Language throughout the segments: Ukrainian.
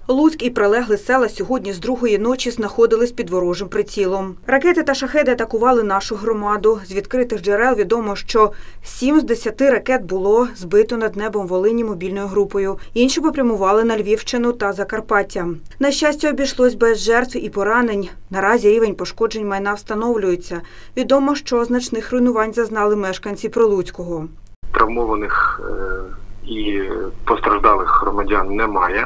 Луцьк і прилеглі села сьогодні з другої ночі знаходились під ворожим прицілом. Ракети та шахеди атакували нашу громаду. З відкритих джерел відомо, що 7 з 10 ракет було збито над небом Волині мобільною групою. Інші попрямували на Львівщину та Закарпаття. На щастя, обійшлось без жертв і поранень. Наразі рівень пошкоджень майна встановлюється. Відомо, що значних руйнувань зазнали мешканці Прилуцького. Травмованих і постраждалих громадян немає.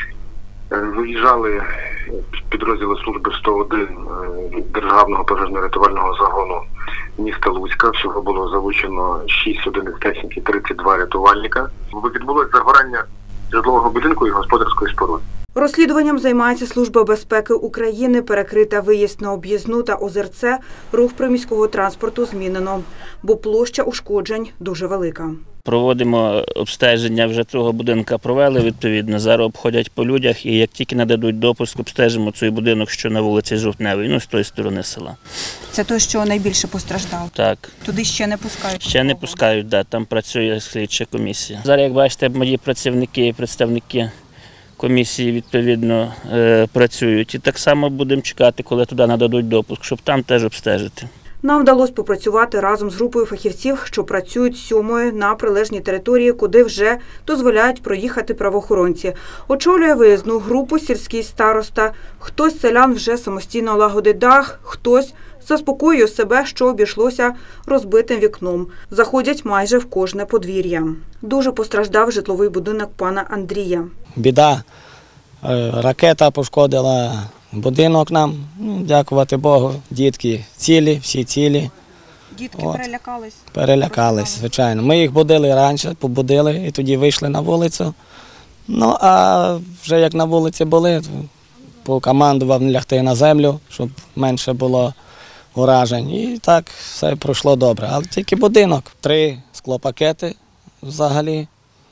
Виїжджали підрозділи служби 101 Державного пожежно-рятувального загону міста Луцька. Всього було залучено 6 одиниць техніки, 32 рятувальника. Відбулось загорання житлового будинку і господарської споруди. Розслідуванням займається Служба безпеки України, перекрита виїзд на Об'їзну та Озерце, рух приміського транспорту змінено, бо площа ушкоджень дуже велика. Проводимо обстеження, вже цього будинку провели, відповідно, зараз обходять по людях і як тільки нададуть допуск, обстежимо цей будинок, що на вулиці Жовтневій, з тої сторони села. Це той, що найбільше постраждав? Так. Туди ще не пускають? Ще не пускають, так, там працює слідча комісія. Зараз, як бачите, мої працівники і представники комісії, відповідно, працюють. І так само будемо чекати, коли туди нададуть допуск, щоб там теж обстежити. Нам вдалося попрацювати разом з групою фахівців, що працюють з 7-ї на прилеглій території, куди вже дозволяють проїхати правоохоронці. Очолює виїзну групу сільський староста. Хтось з селян вже самостійно лагодить дах, хтось заспокоює себе, що обійшлося розбитим вікном. Заходять майже в кожне подвір'я. Дуже постраждав житловий будинок пана Андрія. Біда. Ракета пошкодила будинок нам, дякувати Богу, дітки цілі, всі цілі. Дітки перелякались? Перелякались, звичайно. Ми їх будили раніше, побудили і тоді вийшли на вулицю. Ну, а вже як на вулиці були, покомандував не лягти на землю, щоб менше було уражень. І так все пройшло добре. Але тільки будинок. 3 склопакети взагалі.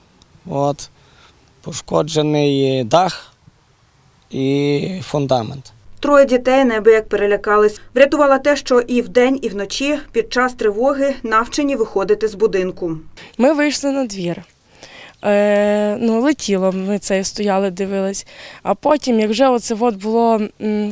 Пошкоджений дах і фундамент. 3 дітей неабияк перелякались. Врятувало те, що і вдень, і вночі під час тривоги навчені виходити з будинку. Ми вийшли на двір. Летіло, ми стояли, дивились. А потім, як вже було,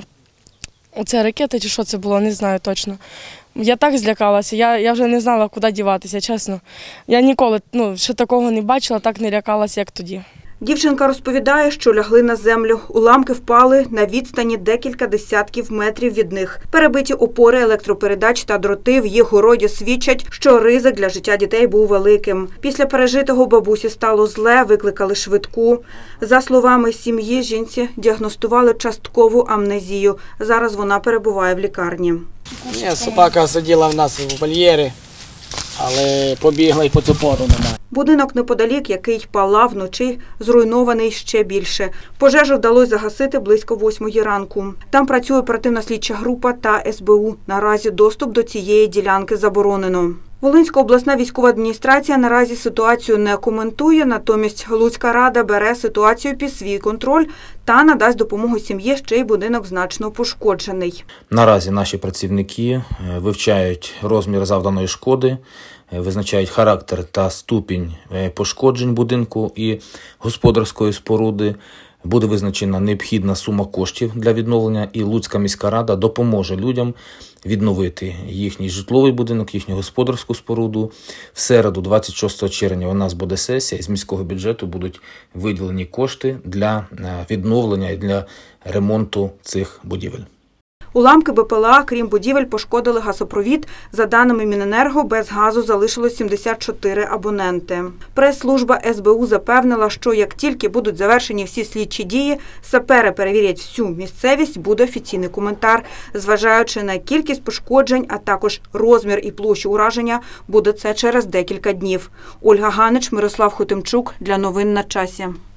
оця ракета чи що це було, не знаю точно. Я так злякалася, я вже не знала, куди діватися, чесно. Я ніколи ще такого не бачила, так не лякалася, як тоді. Дівчинка розповідає, що лягли на землю. Уламки впали на відстані декілька десятків метрів від них. Перебиті опори електропередач та дроти в їх городі свідчать, що ризик для життя дітей був великим. Після пережитого бабусі стало зле, викликали швидку. За словами сім'ї, жінці діагностували часткову амнезію. Зараз вона перебуває в лікарні. Собака сиділа в нас в вольєрі, але побігла і по цю пору немає. Будинок неподалік, який палав вночі, зруйнований ще більше. Пожежу вдалося загасити близько 8-ї ранку. Там працює оперативно-слідча група та СБУ. Наразі доступ до цієї ділянки заборонено. Волинська обласна військова адміністрація наразі ситуацію не коментує, натомість Луцька рада бере ситуацію під свій контроль та надасть допомогу сім'ї, ще й будинок значно пошкоджений. Наразі наші працівники вивчають розмір завданої шкоди, визначають характер та ступінь пошкоджень будинку і господарської споруди. Буде визначена необхідна сума коштів для відновлення, і Луцька міська рада допоможе людям відновити їхній житловий будинок, їхню господарську споруду. В середу, 26 червня, у нас буде сесія, і з міського бюджету будуть виділені кошти для відновлення і для ремонту цих будівель. Уламки БПЛА, крім будівель, пошкодили газопровід. За даними Міненерго, без газу залишилось 74 абоненти. Прес-служба СБУ запевнила, що як тільки будуть завершені всі слідчі дії, сапери перевірять всю місцевість, буде офіційний коментар. Зважаючи на кількість пошкоджень, а також розмір і площу ураження, буде це через декілька днів. Ольга Ганич, Мирослав Хотимчук. Для новин на часі.